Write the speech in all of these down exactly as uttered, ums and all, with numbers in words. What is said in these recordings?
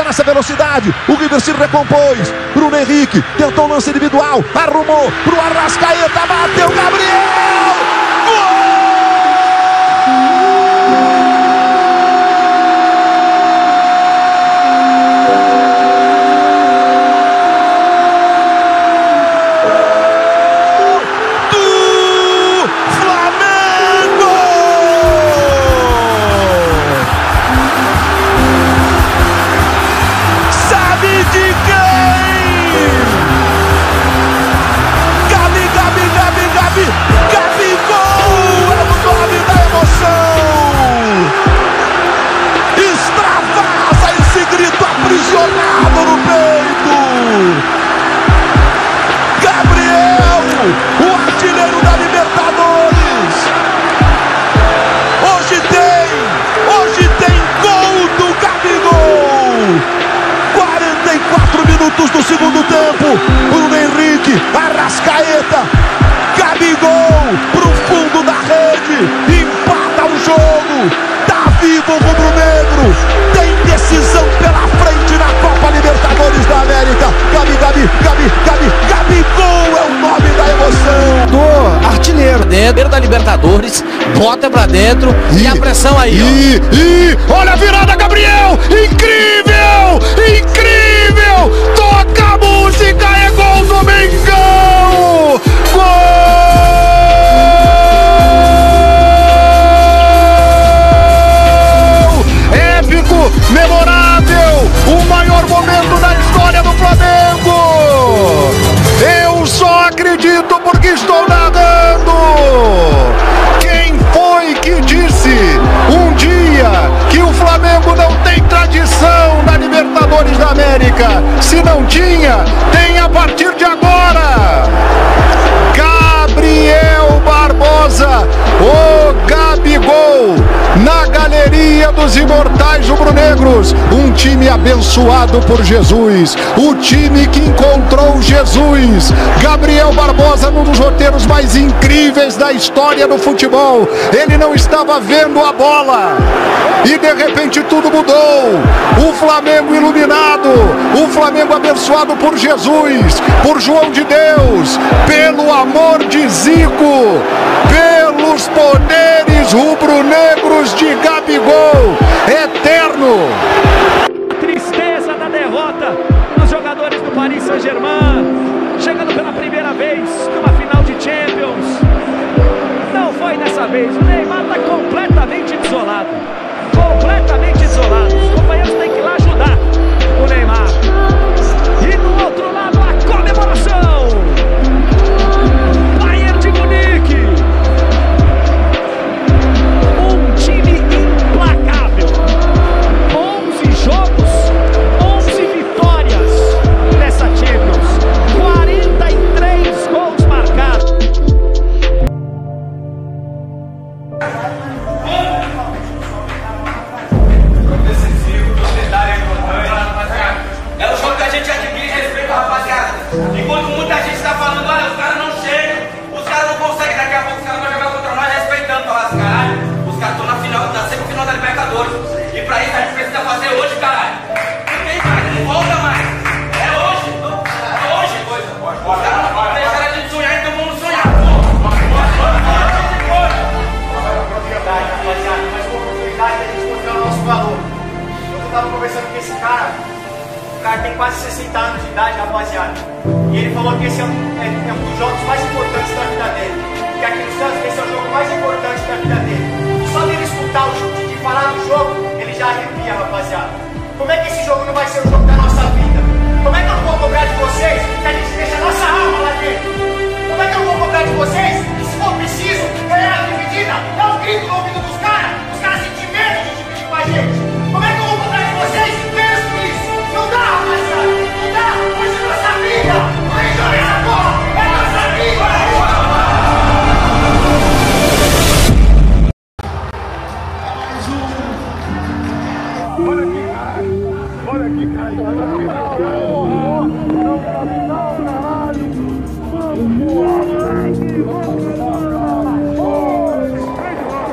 nessa velocidade. O River se recompôs. Bruno Henrique tentou um lance individual, arrumou pro Arrascaeta, bateu Gabriel! Gol! Do segundo tempo, Bruno Henrique, Arrascaeta, Gabigol pro fundo da rede, empata o jogo, tá vivo o rubro-negro, tem decisão pela frente na Copa Libertadores da América. Gabi, Gabi, Gabi, Gabi, Gabigol é o nome da emoção. Do artilheiro dentro da Libertadores, bota pra dentro e, e a pressão aí. E, ó. e olha a virada, Gabriel, incrível, incrível, toca a música, é gol do Mengão, gol! Épico, memorável, o maior momento da história do Flamengo. Eu só acredito porque estou narrando. Quem foi que disse um dia que o Flamengo não tem tradição na Libertadores da América? Se não tinha, tem a partir de agora. Gabriel Barbosa, o Gabigol, na galeria dos imortais rubro-negros. Um time abençoado por Jesus, o time que encontrou Jesus. Gabriel Barbosa, num dos roteiros mais incríveis da história do futebol. Ele não estava vendo a bola e de repente tudo mudou. O Flamengo iluminado, o Flamengo abençoado por Jesus, por João de Deus, pelo amor de Zico, pelos poderes rubro-negros de Gabigol, eterno. Tristeza da derrota dos jogadores do Paris Saint-Germain, chegando pela primeira vez numa final de Champions. Não foi dessa vez, o Neymar está completamente desolado, completamente desolado. Os companheiros têm que ir lá ajudar o Neymar. E do outro lado a comemoração. Bayern de Munique, um time implacável, onze jogos, onze vitórias nessa Champions, quarenta e três gols marcados. É o jogo que a gente adquire respeito, rapaziada. Enquanto muita gente está falando, olha, os caras não chegam, os caras não conseguem, daqui a pouco os caras vão jogar contra nós respeitando, falar assim, caralho, os caras estão na final, na semifinal da Libertadores. E pra isso a gente precisa fazer hoje, caralho. Não tem mais, não volta mais. É hoje, é hoje. Os caras não deixaram a gente sonhar, então vamos sonhar. Oportunidade, rapaziada, mais uma oportunidade da gente mostrar o nosso valor. Eu tava conversando com esse cara. O cara tem quase sessenta anos de idade, rapaziada. E ele falou que esse é um, é, é um dos jogos mais importantes da vida dele. Que aqui no Santos, esse é o jogo mais importante da vida dele. Só dele escutar o jogo, de falar do jogo, ele já arrepia, rapaziada. Como é que esse jogo não vai ser o jogo da nossa vida? Como é que eu não vou cobrar de vocês que a gente deixa a nossa alma lá dentro? Como é que eu não vou cobrar de vocês que, se for preciso, ganhar a dividida, dá um grito no ouvido dos caras, os caras sentem medo de dividir com a gente? Como é que eu vou cobrar de vocês que pensam nisso? Não dá, rapaziada! Não dá! Hoje é nossa vida! Não é jogar essa porra! É nossa vida! Olha aqui, cara! Olha aqui, cara!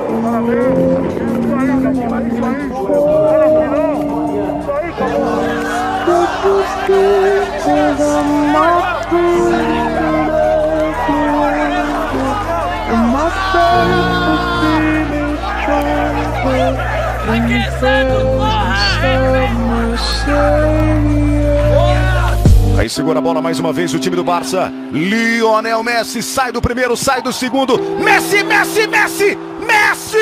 Parabéns! Isso aí, cara! Isso aí, isso aí! Olha aqui, não! Isso aí, cara! Aí segura a bola mais uma vez o time do Barça. Lionel Messi sai do primeiro, sai do segundo. Messi, Messi, Messi, Messi!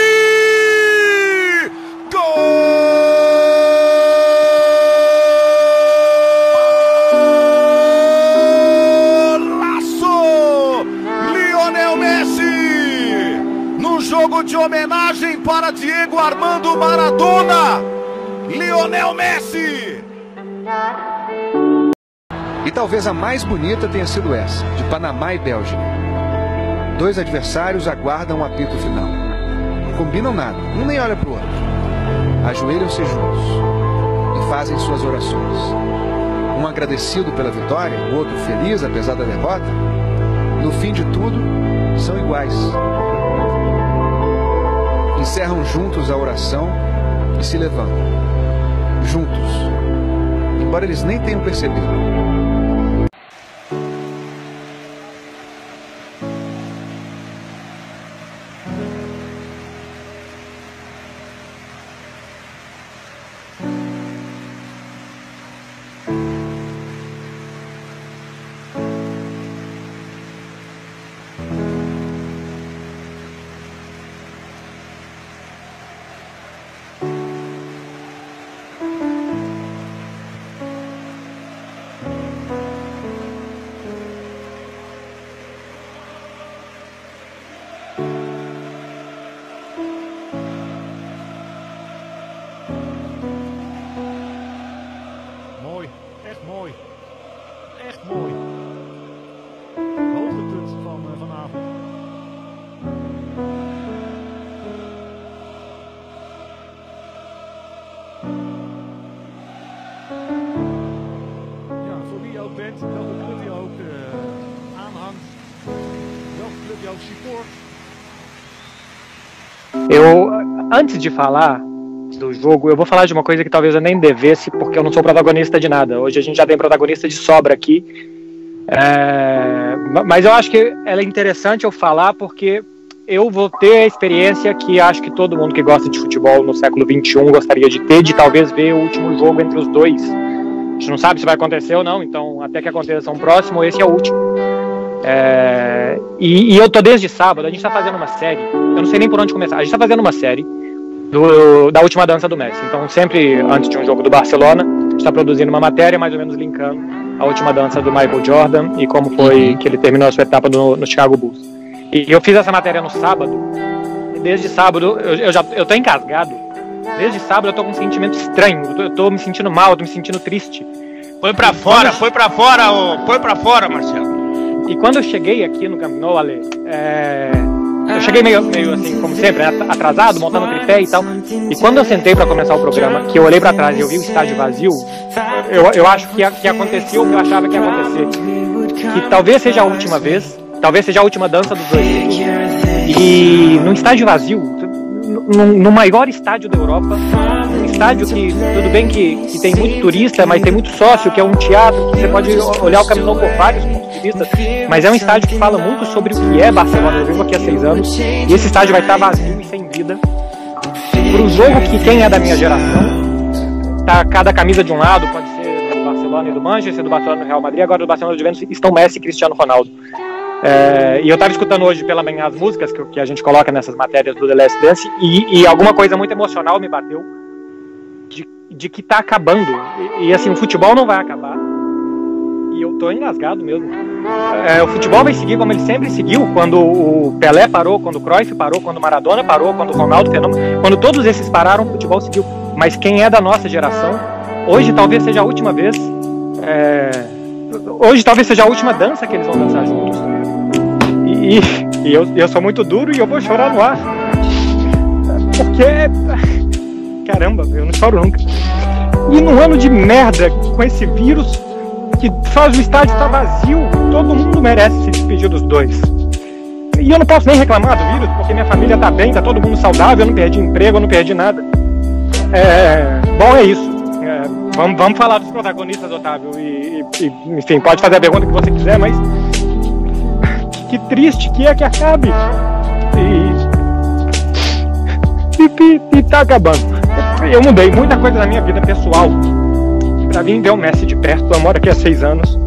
Golaço! Lionel Messi! No jogo de homenagem para Diego Armando Maradona. Lionel Messi! E talvez a mais bonita tenha sido essa, de Panamá e Bélgica. Dois adversários aguardam o apito final. Não combinam nada, um nem olha para o outro. Ajoelham-se juntos e fazem suas orações. Um agradecido pela vitória, o outro feliz apesar da derrota. No fim de tudo, são iguais. Encerram juntos a oração e se levantam. Juntos. Embora eles nem tenham percebido. Mooi, echt mooi. Echt mooi. Hoogtepunt van uh, vanavond. Ja, voor wie je ook bent, welke club je ook uh, aanhangt, welke club je ook support. Eu, antes de falar do jogo, eu vou falar de uma coisa que talvez eu nem devesse, porque eu não sou protagonista de nada. Hoje a gente já tem protagonista de sobra aqui, é, mas eu acho que ela é interessante eu falar porque eu vou ter a experiência que acho que todo mundo que gosta de futebol no século vinte e um gostaria de ter, de talvez ver o último jogo entre os dois. A gente não sabe se vai acontecer ou não, então até que aconteça um próximo, esse é o último. É, e, e eu tô desde sábado, a gente tá fazendo uma série, eu não sei nem por onde começar, a gente tá fazendo uma série Do, da última dança do Messi. Então sempre antes de um jogo do Barcelona, a gente está produzindo uma matéria mais ou menos linkando a última dança do Michael Jordan e como foi que ele terminou a sua etapa no, no Chicago Bulls. E eu fiz essa matéria no sábado, e desde sábado eu, eu já eu tô engasgado. Desde sábado eu tô com um sentimento estranho, eu tô, eu tô me sentindo mal, eu tô me sentindo triste. Foi pra fora, foi pra fora, oh, foi pra fora, Marcelo. E quando eu cheguei aqui no Camp Nou, Ale, é... eu cheguei meio, meio assim, como sempre, atrasado, montando o tripé e tal. E quando eu sentei para começar o programa, que eu olhei para trás e eu vi o estádio vazio, eu, eu acho que, que aconteceu o que eu achava que ia acontecer. Que talvez seja a última vez, talvez seja a última dança dos dois. E num estádio vazio, no, no maior estádio da Europa, um estádio que, tudo bem que, que tem muito turista, mas tem muito sócio, que é um teatro, que você pode olhar o Camp Nou por vários pontos de vista, mas é um estádio que fala muito sobre o que é Barcelona. Eu vivo aqui há seis anos, e esse estádio vai estar vazio e sem vida. Pro jogo que quem é da minha geração, tá cada camisa de um lado, pode ser do Barcelona e do Manchester, do Barcelona e do Real Madrid, agora do Barcelona e do Juventus estão Messi e Cristiano Ronaldo. É, e eu estava escutando hoje pela manhã as músicas que, que a gente coloca nessas matérias do The Last Dance, e, e alguma coisa muito emocional me bateu de, de que tá acabando, e, e assim, o futebol não vai acabar, e eu tô engasgado mesmo. É, o futebol vai seguir como ele sempre seguiu, quando o Pelé parou, quando o Cruyff parou, quando o Maradona parou, quando o Ronaldo fenômeno, quando todos esses pararam, o futebol seguiu. Mas quem é da nossa geração, hoje talvez seja a última vez, é, hoje talvez seja a última dança que eles vão dançar juntos. E, e eu, eu sou muito duro e eu vou chorar no ar. Porque... caramba, eu não choro nunca. E num ano de merda, com esse vírus que faz o estádio estar vazio, todo mundo merece se despedir dos dois. E eu não posso nem reclamar do vírus, porque minha família tá bem, tá todo mundo saudável, eu não perdi emprego, eu não perdi nada. É... Bom, é isso. É, vamos, vamos falar dos protagonistas, Otávio. E, e, enfim, pode fazer a pergunta que você quiser, mas que triste que é que acabe. E, e, e tá acabando. Eu mudei muita coisa na minha vida pessoal pra vir ver o Messi de perto. Eu moro aqui há seis anos.